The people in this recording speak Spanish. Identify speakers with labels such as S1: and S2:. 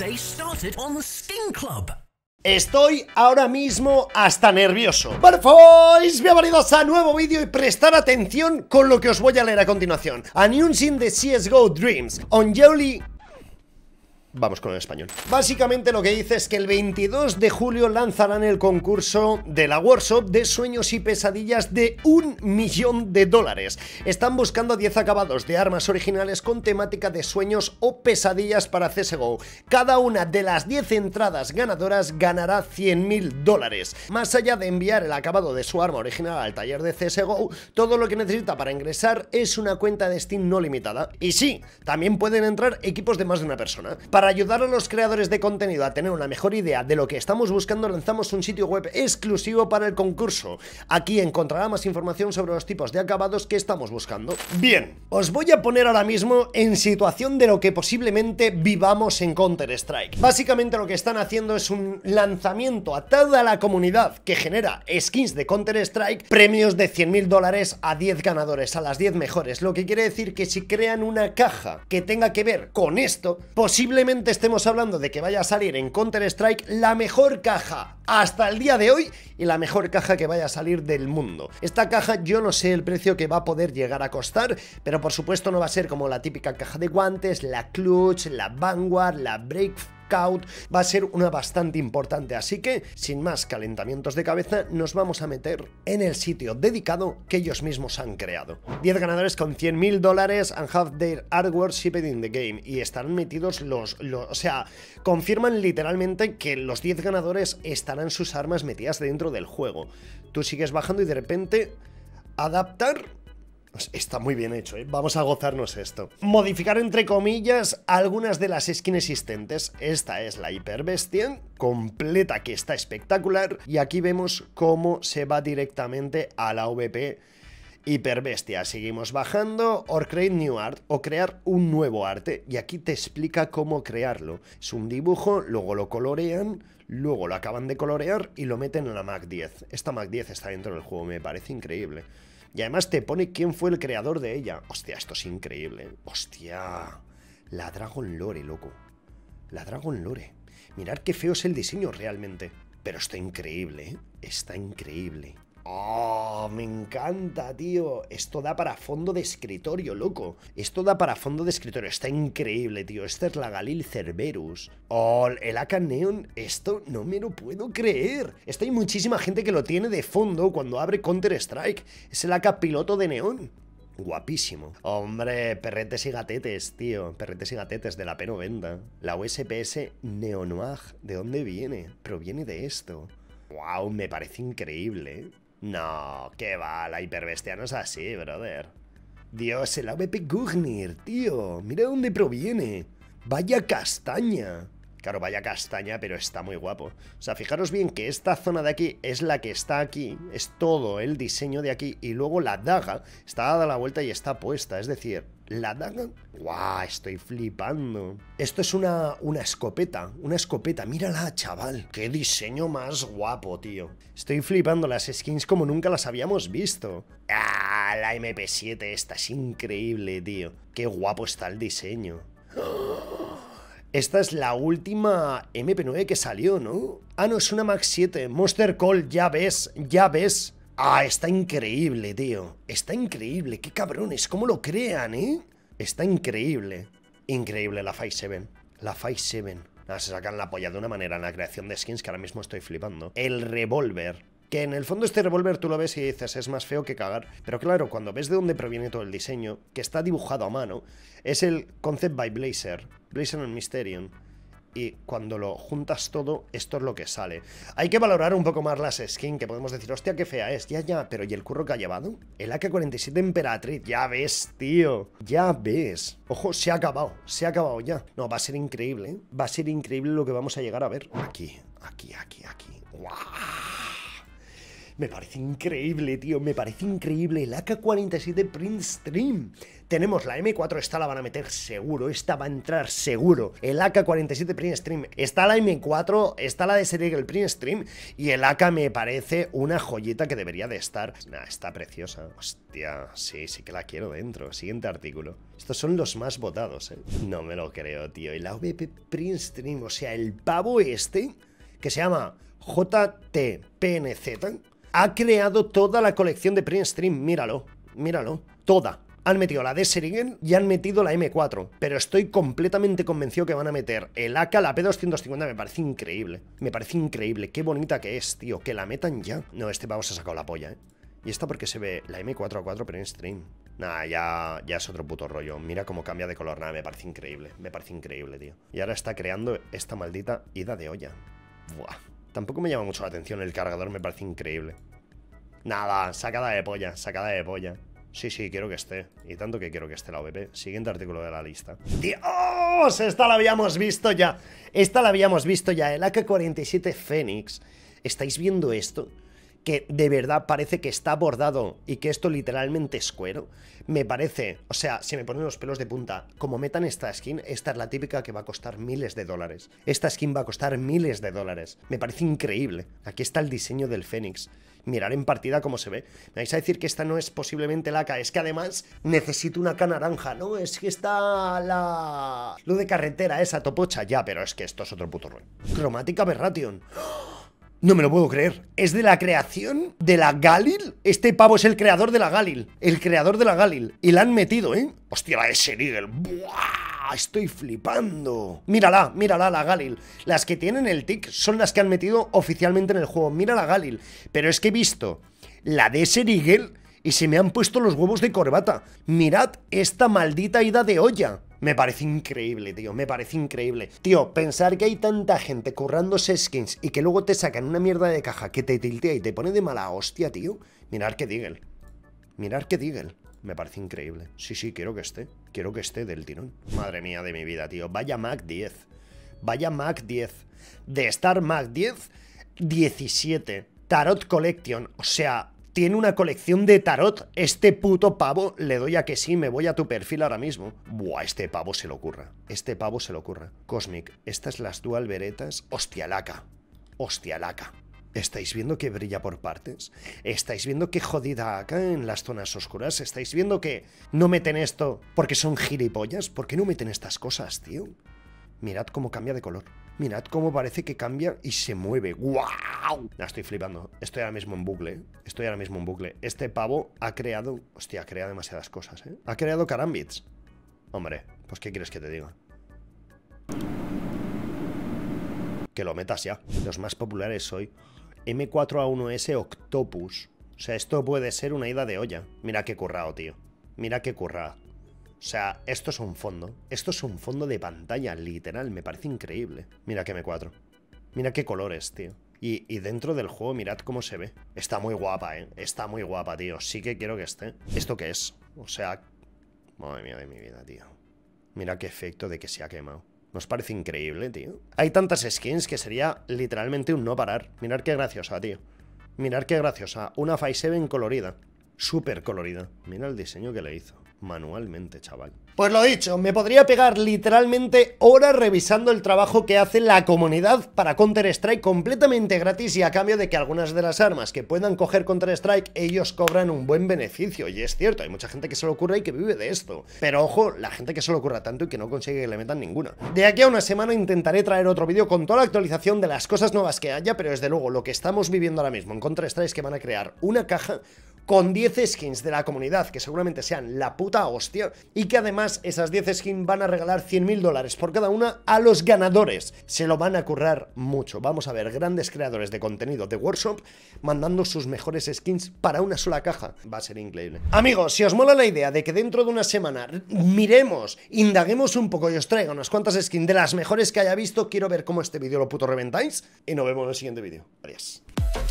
S1: Stay started on Skin Club.
S2: Estoy ahora mismo hasta nervioso. Barfois, bienvenidos a nuevo vídeo y prestar atención con lo que os voy a leer a continuación. Announcing the CSGO Dreams on Yoli. Vamos con el español. Básicamente lo que dice es que el 22 de julio lanzarán el concurso de la workshop de sueños y pesadillas de $1 millón. Están buscando 10 acabados de armas originales con temática de sueños o pesadillas para CSGO. Cada una de las 10 entradas ganadoras ganará $100.000. Más allá de enviar el acabado de su arma original al taller de CSGO, todo lo que necesita para ingresar es una cuenta de Steam no limitada. Y sí, también pueden entrar equipos de más de una persona. Para ayudar a los creadores de contenido a tener una mejor idea de lo que estamos buscando, lanzamos un sitio web exclusivo para el concurso. Aquí encontrará más información sobre los tipos de acabados que estamos buscando. Bien, os voy a poner ahora mismo en situación de lo que posiblemente vivamos en Counter-Strike. Básicamente lo que están haciendo es un lanzamiento a toda la comunidad que genera skins de Counter-Strike, premios de $100.000 a 10 ganadores, a las 10 mejores, lo que quiere decir que si crean una caja que tenga que ver con esto, posiblemente estemos hablando de que vaya a salir en Counter-Strike la mejor caja hasta el día de hoy y la mejor caja que vaya a salir del mundo. Esta caja yo no sé el precio que va a poder llegar a costar, pero por supuesto no va a ser como la típica caja de guantes, la Clutch, la Vanguard, la Breakout. Va a ser una bastante importante, así que sin más calentamientos de cabeza nos vamos a meter en el sitio dedicado que ellos mismos han creado. 10 ganadores con $100.000 and have their artwork shipped in the game, y estarán metidos o sea, confirman literalmente que los 10 ganadores estarán sus armas metidas dentro del juego. Tú sigues bajando y de repente adaptar. Está muy bien hecho, ¿eh? Vamos a gozarnos esto. Modificar entre comillas algunas de las skins existentes. Esta es la Hiperbestia completa, que está espectacular. Y aquí vemos cómo se va directamente a la VP Hiperbestia. Seguimos bajando. Or create new art, o crear un nuevo arte. Y aquí te explica cómo crearlo. Es un dibujo, luego lo colorean, luego lo acaban de colorear y lo meten en la Mac 10. Esta Mac 10 está dentro del juego, me parece increíble. Y además te pone quién fue el creador de ella. Hostia, esto es increíble. Hostia. La Dragon Lore, loco. La Dragon Lore. Mirad qué feo es el diseño realmente. Pero está increíble, ¿eh? Está increíble. ¡Oh! Me encanta, tío. Esto da para fondo de escritorio, loco. Esto da para fondo de escritorio. Está increíble, tío. Esta es la Galil Cerberus. ¡Oh! El AK Neon. Esto no me lo puedo creer. Esto hay muchísima gente que lo tiene de fondo cuando abre Counter-Strike. Es el AK piloto de Neon. Guapísimo. Hombre, perretes y gatetes, tío. Perretes y gatetes de la P90. La USPS Neonoir. ¿De dónde viene? Proviene de esto. ¡Wow! Me parece increíble, ¿eh? No, qué va, la Hiperbestia no es así, brother. Dios, el AWP Gugnir, tío. Mira dónde proviene. Vaya castaña. Claro, vaya castaña, pero está muy guapo. O sea, fijaros bien que esta zona de aquí es la que está aquí. Es todo el diseño de aquí. Y luego la daga está dada la vuelta y está puesta. Es decir, la daga... ¡Guau! Estoy flipando. Esto es una escopeta. Una escopeta. Mírala, chaval. ¡Qué diseño más guapo, tío! Estoy flipando las skins como nunca las habíamos visto. ¡Ah! La MP7 esta es increíble, tío. ¡Qué guapo está el diseño! Esta es la última MP9 que salió, ¿no? Ah, no, es una Max 7. Monster Call, ya ves, ya ves. Ah, está increíble, tío. Está increíble, qué cabrones, cómo lo crean, ¿eh? Está increíble. Increíble la 5-7. La 5-7. Nada, se sacan la polla de una manera en la creación de skins que ahora mismo estoy flipando. El revólver. Que en el fondo este revólver tú lo ves y dices, es más feo que cagar. Pero claro, cuando ves de dónde proviene todo el diseño, que está dibujado a mano, es el Concept by Blazer. Blazer and Mysterium. Y cuando lo juntas todo, esto es lo que sale. Hay que valorar un poco más las skins, que podemos decir, hostia, qué fea es. Ya, pero ¿y el curro que ha llevado? El AK-47 Emperatriz, ya ves, tío. Ya ves. Ojo, se ha acabado ya. No, va a ser increíble, ¿eh? Va a ser increíble lo que vamos a llegar a ver. Aquí. ¡Guau! Me parece increíble, tío, me parece increíble. El AK-47 Print Stream. Tenemos la M4, esta la van a meter seguro, esta va a entrar seguro. El AK-47 Print Stream, está la M4, está la de serie el Print Stream, y el AK me parece una joyita que debería de estar. Nah, está preciosa. Hostia, sí, sí que la quiero dentro. Siguiente artículo. Estos son los más votados, No me lo creo, tío. Y la VP Print Stream, o sea, el pavo este, que se llama JTPNZ, ha creado toda la colección de Print Stream. Míralo, míralo, toda. Han metido la D-Serigen y han metido la M4, pero estoy completamente convencido que van a meter el AK, la P250, me parece increíble. Me parece increíble, qué bonita que es, tío, que la metan ya. No, este pavo se ha sacado la polla, ¿Y esta porque se ve la M4A4 Print Stream? Nah, ya es otro puto rollo. Mira cómo cambia de color, nada, me parece increíble, tío. Y ahora está creando esta maldita ida de olla. Buah. Tampoco me llama mucho la atención el cargador, me parece increíble. Nada, sacada de polla, sacada de polla. Sí, sí, quiero que esté. Y tanto que quiero que esté la VP. Siguiente artículo de la lista. ¡Dios! Esta la habíamos visto ya. Esta la habíamos visto ya. El AK-47 Phoenix. ¿Estáis viendo esto? Que de verdad parece que está bordado y que esto literalmente es cuero. Me parece, o sea, se me ponen los pelos de punta. Como metan esta skin, esta es la típica que va a costar miles de dólares. Esta skin va a costar miles de dólares. Me parece increíble. Aquí está el diseño del Phoenix. Mirar en partida cómo se ve. Me vais a decir que esta no es posiblemente la AK. Es que además necesito una AK naranja, ¿no? Es que está la... lo de carretera, esa topocha. Ya, pero es que esto es otro puto rollo. Cromática Aberration. No me lo puedo creer. ¿Es de la creación de la Galil? Este pavo es el creador de la Galil. El creador de la Galil. Y la han metido, Hostia, la S-Eagle. ¡Buah! Estoy flipando. Mírala, mírala, la Galil. Las que tienen el tic son las que han metido oficialmente en el juego. Mira la Galil. Pero es que he visto la de S-Eagle y se me han puesto los huevos de corbata. Mirad esta maldita ida de olla. Me parece increíble, tío, me parece increíble. Tío, pensar que hay tanta gente currándose skins y que luego te sacan una mierda de caja que te tiltea y te pone de mala hostia, tío. Mirad que Deagle. Mirad que Deagle. Me parece increíble. Sí, sí, quiero que esté. Quiero que esté del tirón. Madre mía de mi vida, tío. Vaya Mac 10. Vaya Mac 10. De Star Mac 10, 17. Tarot Collection. O sea... tiene una colección de tarot. Este puto pavo, le doy a que sí, me voy a tu perfil ahora mismo. Buah, este pavo se lo ocurra. Este pavo se lo ocurra. Cosmic, estas las dual veretas. Hostia laca. Hostia laca. ¿Estáis viendo que brilla por partes? ¿Estáis viendo que jodida acá en las zonas oscuras? ¿Estáis viendo que no meten esto porque son gilipollas? ¿Por qué no meten estas cosas, tío? Mirad cómo cambia de color. Mirad cómo parece que cambia y se mueve. ¡Guau! La estoy flipando. Estoy ahora mismo en bucle. Estoy ahora mismo en bucle. Este pavo ha creado... Hostia, ha creado demasiadas cosas, Ha creado carambits. Hombre, pues ¿qué quieres que te diga? Que lo metas ya. Los más populares hoy. M4A1S Octopus. O sea, esto puede ser una ida de olla. Mira qué currado, tío. Mira qué currado. O sea, esto es un fondo. Esto es un fondo de pantalla, literal. Me parece increíble. Mira qué M4. Mira qué colores, tío. Y dentro del juego, mirad cómo se ve. Está muy guapa, Está muy guapa, tío. Sí que quiero que esté. ¿Esto qué es? O sea... Madre mía de mi vida, tío. Mira qué efecto de que se ha quemado. ¿Nos parece increíble, tío? Hay tantas skins que sería literalmente un no parar. Mirad qué graciosa, tío. Mirad qué graciosa. Una 5-7 colorida. Súper colorida. Mira el diseño que le hizo. Manualmente, chaval. Pues lo dicho, me podría pegar literalmente horas revisando el trabajo que hace la comunidad para Counter-Strike completamente gratis y a cambio de que algunas de las armas que puedan coger Counter-Strike ellos cobran un buen beneficio. Y es cierto, hay mucha gente que se lo ocurra y que vive de esto. Pero ojo, la gente que se lo ocurra tanto y que no consigue que le metan ninguna. De aquí a una semana intentaré traer otro vídeo con toda la actualización de las cosas nuevas que haya, pero desde luego lo que estamos viviendo ahora mismo en Counter-Strike es que van a crear una caja con 10 skins de la comunidad que seguramente sean la puta hostia y que además esas 10 skins van a regalar 100.000 dólares por cada una a los ganadores. Se lo van a currar mucho. Vamos a ver grandes creadores de contenido de Workshop mandando sus mejores skins para una sola caja. Va a ser increíble. Amigos, si os mola la idea de que dentro de una semana miremos, indaguemos un poco y os traiga unas cuantas skins de las mejores que haya visto, quiero ver cómo este vídeo lo puto reventáis y nos vemos en el siguiente vídeo. Adiós.